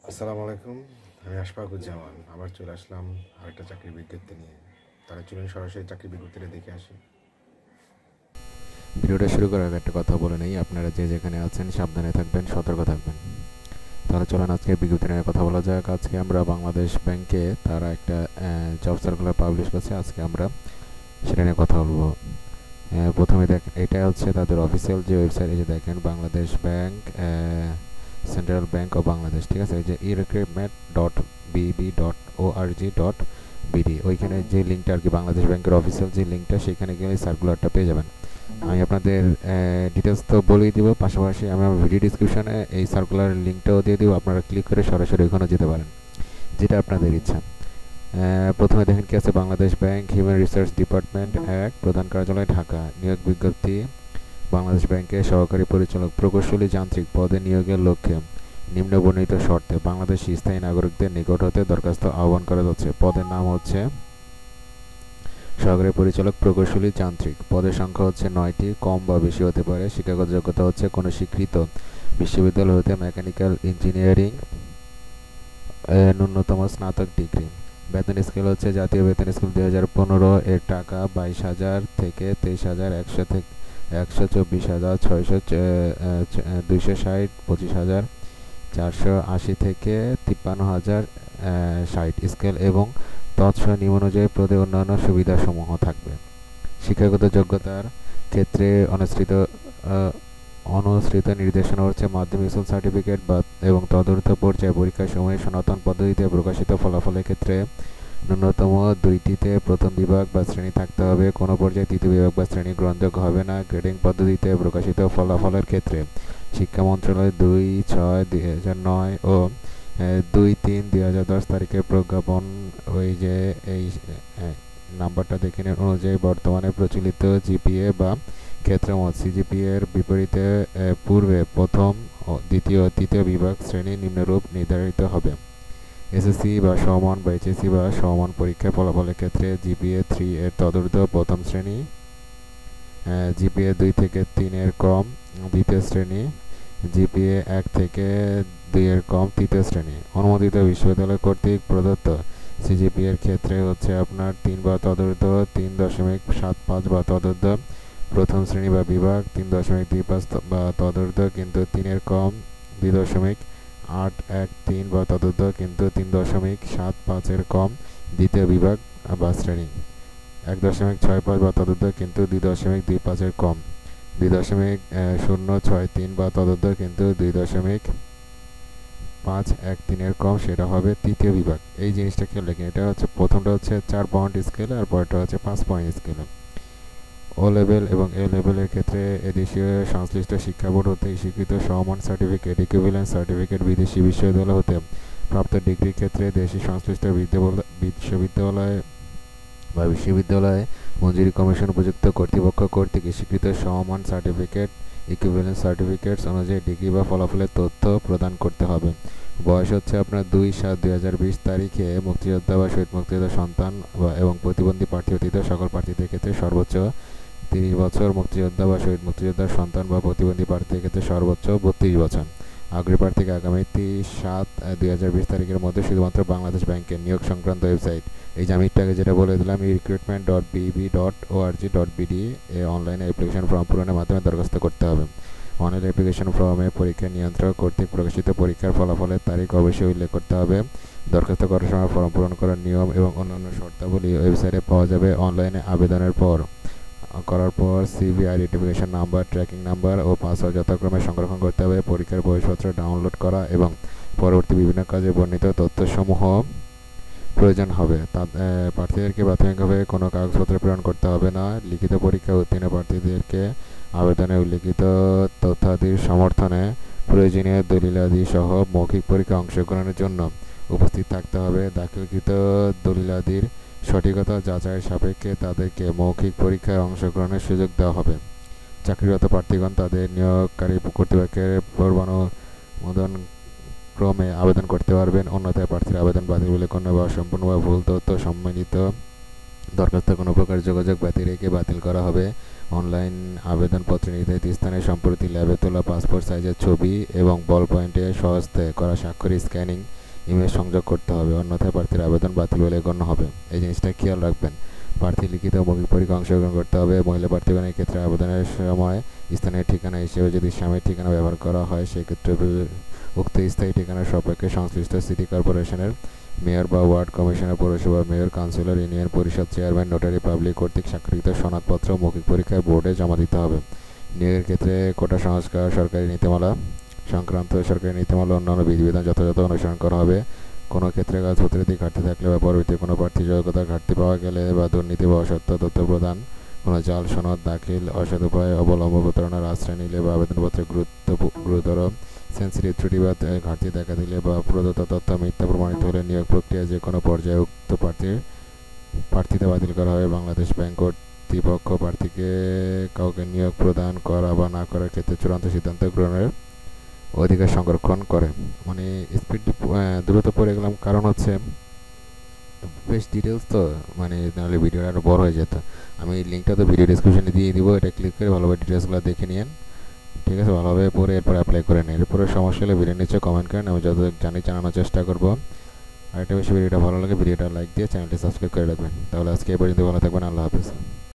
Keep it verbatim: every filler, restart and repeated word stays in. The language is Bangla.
আসসালামু আলাইকুম। আমি আশফাকুজ্জামান আবার চলে আসলাম আরেকটা চাকরির বিজ্ঞপ্তি নিয়ে। তাহলে চলুন সরাসরি চাকরির বিজ্ঞপ্তিটা দেখে আসি। ভিডিওটা শুরু করার আগে একটা কথা বলে নেই, আপনারা যে যেখানে আছেন সাবধানে থাকবেন, সতর্ক থাকবেন। তাহলে চলেন আজকে বিজ্ঞপ্তি নিয়ে কথা বলা যাক। আজকে আমরা বাংলাদেশ ব্যাংকে তারা একটা জব সার্কুলার পাবলিশ করছে, আজকে আমরা সেটা নিয়ে কথা বলবো। আহ, প্রথমে দেখ, এটা হচ্ছে তাদের অফিসিয়াল যে ওয়েবসাইট, এই যে দেখেন Bangladesh bank, central bank of Bangladesh, ঠিক আছে। এই যে e recruitment dot BB dot O R G dot BD, ওইখানে যে লিঙ্কটা আর কি বাংলাদেশ ব্যাংকের অফিসিয়াল যে লিঙ্কটা, সেখানে গেলে সার্কুলারটা পেয়ে যাবেন। আমি আপনাদের ডিটেলস তো বলেই দিব, পাশাপাশি আমি আমার ভিডিও ডিসক্রিপশনে এই সার্কুলার লিঙ্কটাও দিয়ে দিব, আপনারা ক্লিক করে সরাসরি ওখানে যেতে পারেন, যেটা আপনাদের ইচ্ছা। প্রথমে দেখেন কি আছে, Bangladesh bank human resource department এক, প্রধান কার্যালয় ঢাকা। নিয়োগ বিজ্ঞপ্তি, বাংলাদেশ ব্যাংকে সহকারী পরিচালক প্রকৌশলী যান্ত্রিক পদে নিয়োগের লক্ষ্যে নিম্ন বর্ণিত শর্তে বাংলাদেশি স্থায়ী নাগরিকদের নিকট হতে দরখাস্ত আহ্বান করা যাচ্ছে। পদের নাম হচ্ছে সহকারী পরিচালক প্রকৌশলী যান্ত্রিক। পদের সংখ্যা হচ্ছে নয়টি, কম বা বেশি হতে পারে। শিক্ষাগত যোগ্যতা হচ্ছে কোনো স্বীকৃত বিশ্ববিদ্যালয় হতে মেকানিক্যাল ইঞ্জিনিয়ারিং ন্যূনতম স্নাতক ডিগ্রি। বেতন স্কেল হচ্ছে জাতীয় বেতন স্কেল দুই হাজার পনেরো এর টাকা বাইশ হাজার থেকে তেইশ হাজার একশো থেকে একশো চব্বিশ হাজার ছয়শো দুইশো ষাট পঁচিশ হাজার চারশো আশি থেকে তিপ্পান্ন হাজার ষাট স্কেল এবং তৎসহ নিয়ম অনুযায়ী পদে অন্যান্য সুবিধাসমূহ থাকবে। শিক্ষাগত যোগ্যতার ক্ষেত্রে অনুসৃত অনুসৃত নির্দেশনা হচ্ছে মাধ্যমিক স্কুল সার্টিফিকেট বা এবং তদূর্ধ্ব পর্যায়ে পরীক্ষার সময় সনাতন পদ্ধতিতে প্রকাশিত ফলাফলের ক্ষেত্রে ন্যূনতম দুইটিতে প্রথম বিভাগ বা শ্রেণী থাকতে হবে। কোনো পর্যায়ে তৃতীয় বিভাগ বা শ্রেণী গ্রহণযোগ্য হবে না। গ্রেডিং পদ্ধতিতে প্রকাশিত ফলাফলের ক্ষেত্রে শিক্ষা মন্ত্রণালয় দুই ছয় দুই হাজার নয় ও দুই তিন দুই হাজার দশ তারিখের প্রজ্ঞাপন, ওই যে এই নাম্বারটা দেখে নেন, অনুযায়ী বর্তমানে প্রচলিত জিপিএ বা ক্ষেত্রমত সিজিপিএ এর বিপরীতে পূর্বে প্রথম ও দ্বিতীয় তৃতীয় বিভাগ শ্রেণী নিম্নরূপ নির্ধারিত হবে। এসএসসি বা সমমান বা এইচএসসি বা সমমান পরীক্ষার ফলাফলের ক্ষেত্রে জিপিএ থ্রি এর তদূর্ধ্ব প্রথম শ্রেণী, জিপিএ দুই থেকে তিন এর কম দ্বিতীয় শ্রেণী, জিপিএ এক থেকে দুই এর কম তৃতীয় শ্রেণী। অনুমোদিত বিশ্ববিদ্যালয় কর্তৃক প্রদত্ত সিজিপিএ এর ক্ষেত্রে হচ্ছে আপনার তিন বা তদূর্ধ্ব, তিন দশমিক সাত পাঁচ বা তদূর্ধ্ব প্রথম শ্রেণী বা বিভাগ, তিন দশমিক দুই পাঁচ বা তদূর্ধ্ব কিন্তু তিনের কম, দুই দশমিক আট এক তিন বা তদূর্ধ্ব কিন্তু তিন দশমিক সাত পাঁচের কম দ্বিতীয় বিভাগ বা শ্রেণী, এক দশমিক ছয় পাঁচ বা তদূর্ধ্ব কিন্তু দুই দশমিক দুই পাঁচের কম, দুই দশমিক শূন্য ছয় তিন বা তদূর্ধ্ব কিন্তু দুই দশমিক পাঁচ এক তিনের কম, সেটা হবে তৃতীয় বিভাগ। এই জিনিসটা খেয়াল রাখেন, এটা হচ্ছে প্রথমটা হচ্ছে চার পয়েন্ট স্কেল আর পরেরটা হচ্ছে পাঁচ পয়েন্ট স্কেল। ও লেভেল এবং এ লেভেলের ক্ষেত্রে এদেশীয় সংশ্লিষ্ট শিক্ষা বোর্ড হতে স্বীকৃত সমমান সার্টিফিকেট ইকুইভ্যালেন্ট সার্টিফিকেট, বিদেশি বিশ্ববিদ্যালয় হতে প্রাপ্ত ডিগ্রির ক্ষেত্রে দেশি সংশ্লিষ্ট বিশ্ববিদ্যালয় বা বিশ্ববিদ্যালয়ে মঞ্জুরি কমিশন উপযুক্ত কর্তৃপক্ষ কর্তৃক স্বীকৃত সমমান সার্টিফিকেট ইকুইভ্যালেন্ট সার্টিফিকেটস অনুযায়ী ডিগ্রি বা ফলাফলের তথ্য প্রদান করতে হবে। বয়স হচ্ছে আপনার দুই সাত দুই হাজার বিশ তারিখে মুক্তিযোদ্ধা বা শহীদ মুক্তিযোদ্ধা সন্তান এবং প্রতিবন্ধী প্রার্থী ব্যতীত সকল প্রার্থীদের ক্ষেত্রে সর্বোচ্চ তিরিশ বছর, মুক্তিযোদ্ধা বা শহীদ মুক্তিযোদ্ধার সন্তান বা প্রতিবন্ধী প্রার্থীদের ক্ষেত্রে সর্বোচ্চ বত্রিশ বছর। আগ্রহী প্রার্থীকে আগামী তিরিশ সাত দুই হাজার বিশ তারিখের মধ্যে শুধুমাত্র বাংলাদেশ ব্যাংকের নিয়োগ সংক্রান্ত ওয়েবসাইট, এই যে আমি একটু আগে যেটা বলে দিলাম, e recruitment dot BB dot O R G dot BD এ অনলাইনে অ্যাপ্লিকেশন ফর্ম পূরণের মাধ্যমে দরখাস্ত করতে হবে। অনলাইন অ্যাপ্লিকেশন ফর্মে পরীক্ষা নিয়ন্ত্রক কর্তৃক প্রকাশিত পরীক্ষার ফলাফলের তারিখ অবশ্যই উল্লেখ করতে হবে। দরখাস্ত করার সময় ফর্ম পূরণ করার নিয়ম এবং অন্যান্য শর্তাবলী ওয়েবসাইটে পাওয়া যাবে। অনলাইনে আবেদনের পর করার পর CV, identification number, tracking number ও পাসওয়ার্ড যথাক্রমে সংরক্ষণ করতে হবে। পরীক্ষার বহিঃপত্র ডাউনলোড করা এবং পরবর্তী বিভিন্ন কাজে বর্ণিত তথ্যসমূহ প্রয়োজন হবে। প্রার্থীদেরকে প্রাথমিকভাবে কোনো কাগজপত্র প্রেরণ করতে হবে না। লিখিত পরীক্ষা উত্তীর্ণ প্রার্থীদেরকে আবেদনে উল্লিখিত তথ্যাদির সমর্থনে প্রয়োজনীয় দলিলাদি সহ মৌখিক পরীক্ষায় অংশগ্রহণের জন্য উপস্থিত থাকতে হবে। দাখিলকৃত দলিলাদির সঠিকতা যাচাইয়ের সাপেক্ষে তাদেরকে মৌখিক পরীক্ষায় অংশগ্রহণের সুযোগ দেওয়া হবে। চাকরিরত প্রার্থীগণ তাদের নিয়োগকারী কর্তৃপক্ষের পূর্বানুমোদন ক্রমে আবেদন করতে পারবেন। অন্যথায় প্রার্থীর আবেদন বাতিল বলে গণ্য বা সম্পূর্ণ বা ভুল তথ্য সম্মিলিত দরখাস্ত কোনো প্রকার যোগাযোগ ব্যতি রেখে বাতিল করা হবে। অনলাইন আবেদনপত্রে নির্ধারিত স্থানে সম্প্রতি ল্যাবে তোলা পাসপোর্ট সাইজের ছবি এবং বল পয়েন্টে স্বহস্তে করা স্বাক্ষর স্ক্যানিং ইমেল সংযোগ করতে হবে, অন্যথায় প্রার্থীর আবেদন বাতিল বলে গণ্য হবে। এই জিনিসটা খেয়াল রাখবেন। প্রার্থী লিখিত ও মৌখিক পরীক্ষায় অংশগ্রহণ করতে হবে। মহিলা প্রার্থীগণের ক্ষেত্রে আবেদনের সময় স্থানীয় ঠিকানা হিসেবে যদি স্বামীর ঠিকানা ব্যবহার করা হয়, সেক্ষেত্রে উক্ত স্থায়ী ঠিকানার সপক্ষে সংশ্লিষ্ট সিটি কর্পোরেশনের মেয়র বা ওয়ার্ড কমিশনার, পৌরসভা mayor, councillor, union Parishad chairman, notary public কর্তৃক স্বাক্ষরিত সনদপত্র মৌখিক পরীক্ষায় বোর্ডে জমা দিতে হবে। নিয়োগের ক্ষেত্রে কোটা সংস্কার, সরকারি নীতিমালা সংক্রান্ত সরকারি নীতিমালা অন্যান্য বিধিবিধান যথাযথ অনুসরণ করা হবে। কোনো ক্ষেত্রে কাগজপত্রের ঘাটতি থাকলে বা পরবর্তী কোনো প্রার্থী যোগ্যতার ঘাটতি পাওয়া গেলে বা দুর্নীতি বা অসত্য তথ্য প্রদান, কোনো জাল সনদ দাখিল, অসৎ উপায় অবলম্বন, প্রতারণার আশ্রয় নিলে বা আবেদনপত্রে গুরুত্ব গুরুতর সেন্সিটিভ ত্রুটি বা ঘাটতি দেখা দিলে বা প্রদত্ত তথ্য মিথ্যা প্রমাণিত হলে নিয়োগ প্রক্রিয়া যে কোনো পর্যায়ে উক্ত প্রার্থীর প্রার্থিতা বাতিল করা হবে। বাংলাদেশ ব্যাংক কর্তৃপক্ষ প্রার্থীকে কাউকে নিয়োগ প্রদান করা বা না করার ক্ষেত্রে চূড়ান্ত সিদ্ধান্ত গ্রহণের অধিকার সংরক্ষণ করে। মানে স্পিড দ্রুত পড়ে গেলাম, কারণ হচ্ছে বেশ ডিটেলস তো, মানে নাহলে ভিডিওটা আরও বড় হয়ে যেত। আমি লিঙ্কটা তো ভিডিও ডিসক্রিপশনে দিয়ে দিব, এটা ক্লিক করে ভালোভাবে ডিটেলসগুলো দেখে নিন, ঠিক আছে? ভালোভাবে পরে এরপর অ্যাপ্লাই করে নিন। এরপরে সমস্যা হলে ভিডিও নিচে কমেন্ট করেন, আমি যত জানি জানানোর চেষ্টা করব। আর একটা বেশি ভিডিওটা ভালো লাগে ভিডিওটা লাইক দিয়ে চ্যানেলটি সাবস্ক্রাইব করে রাখবেন। তাহলে আজকে এই পর্যন্ত, ভালো থাকবেন, আল্লাহ হাফেজ।